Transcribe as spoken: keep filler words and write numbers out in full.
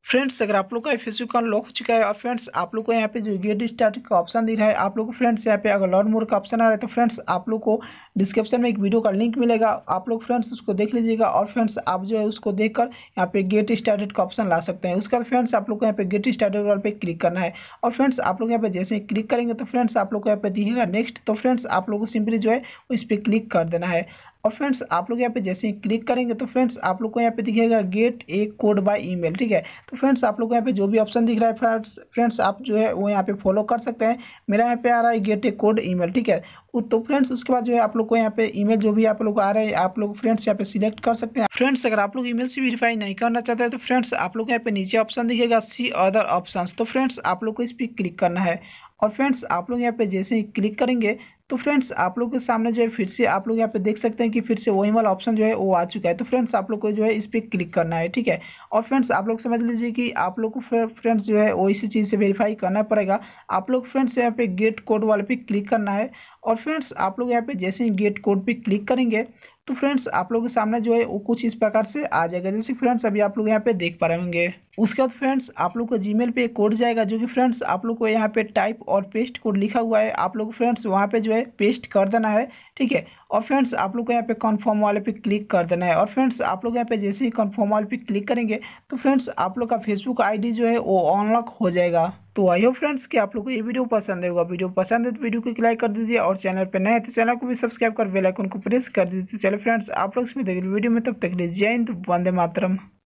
Friends अगर आप लोग का फेसबुक अकाउंट लॉक हो चुका है और फ्रेंड्स आप लोग को यहाँ पे जो गेट स्टार्ट का ऑप्शन दिख रहा है, आप लोग को फ्रेंड्स यहाँ पे अगर लर्न मोर का ऑप्शन आ रहा है तो फ्रेंड्स आप लोग को डिस्क्रिप्शन में एक वीडियो का लिंक मिलेगा, आप लोग फ्रेंड्स उसको देख लीजिएगा और फ्रेंड्स आप जो है उसको देखकर यहाँ पे गेट स्टार्टेड का ऑप्शन ला सकते हैं। उसके बाद फ्रेंड्स आप लोग को यहाँ पे गेट स्टार्टेड वाले पे क्लिक करना है और फ्रेंड्स आप लोग यहाँ पे जैसे ही क्लिक करेंगे तो फ्रेंड्स आप लोग को यहाँ पे दिखेगा नेक्स्ट, तो फ्रेंड्स आप लोग को सिंपली जो है इस पर क्लिक कर देना है। और फ्रेंड्स आप लोग यहाँ पे जैसे ही क्लिक करेंगे तो फ्रेंड्स आप लोग को यहाँ पे दिखेगा get a code by email, ठीक है। तो फ्रेंड्स आप लोग को यहाँ पे जो भी ऑप्शन दिख रहा है फ्रेंड्स फ्रेंड्स आप जो है वो यहाँ पे फॉलो कर सकते हैं। मेरा यहाँ पे आ रहा है गेट ए कोड ईमेल, ठीक है। तो फ्रेंड्स उसके बाद जो है आप लोग को यहाँ पे ईमेल जो भी आप लोग को आ रहा है आप लोग फ्रेंड्स यहाँ पे सिलेक्ट कर सकते हैं। फ्रेंड्स अगर आप लोग ईमेल से वेरीफाई नहीं करना चाहते हैं तो फ्रेंड्स आप लोग यहाँ पे नीचे ऑप्शन दिखेगा सी अदर ऑप्शंस, तो फ्रेंड्स आप लोग को इस पर क्लिक करना है और फ्रेंड्स आप लोग यहाँ पे जैसे ही क्लिक करेंगे तो फ्रेंड्स आप लोग के सामने जो है फिर से आप लोग यहाँ पे देख सकते हैं कि फिर से वही वाला ऑप्शन जो है वो आ चुका है। तो फ्रेंड्स आप लोग को जो है इस पर क्लिक करना है, ठीक है। और फ्रेंड्स आप लोग समझ लीजिए कि आप लोग को फ्रेंड्स जो है वो इसी चीज़ से वेरीफाई करना पड़ेगा। आप लोग फ्रेंड्स यहाँ पे गेट कोड वाले पे क्लिक करना है और फ्रेंड्स आप लोग यहाँ पे जैसे ही गेट कोड पे क्लिक करेंगे तो फ्रेंड्स आप लोगों के सामने जो है वो कुछ इस प्रकार से आ जाएगा, जैसे फ्रेंड्स अभी आप लोग यहाँ पे देख पा रहे होंगे। उसके बाद फ्रेंड्स आप लोग को जीमेल पे एक कोड जाएगा जो कि फ्रेंड्स आप लोग को यहाँ पे टाइप और पेस्ट कोड लिखा हुआ है, आप लोग फ्रेंड्स वहाँ पे जो है पेस्ट कर देना है, ठीक है। और फ्रेंड्स आप लोग को यहाँ पे कन्फर्म वाले पे क्लिक कर देना है और फ्रेंड्स आप लोग यहाँ पे जैसे ही कन्फर्म वाले पे क्लिक करेंगे तो फ्रेंड्स आप लोग का फेसबुक आईडी जो है वो अनलॉक हो जाएगा। तो आई होप फ्रेंड्स कि आप लोग को ये वीडियो पसंद होगा। वीडियो पसंद है तो वीडियो को लाइक कर दीजिए और चैनल पे नए हैं तो चैनल को भी सब्सक्राइब कर बेल आइकन को प्रेस कर दीजिए। तो चलो फ्रेंड्स आप लोग इसमें देख वीडियो में, तब तक जय हिंद, वंदे मातरम।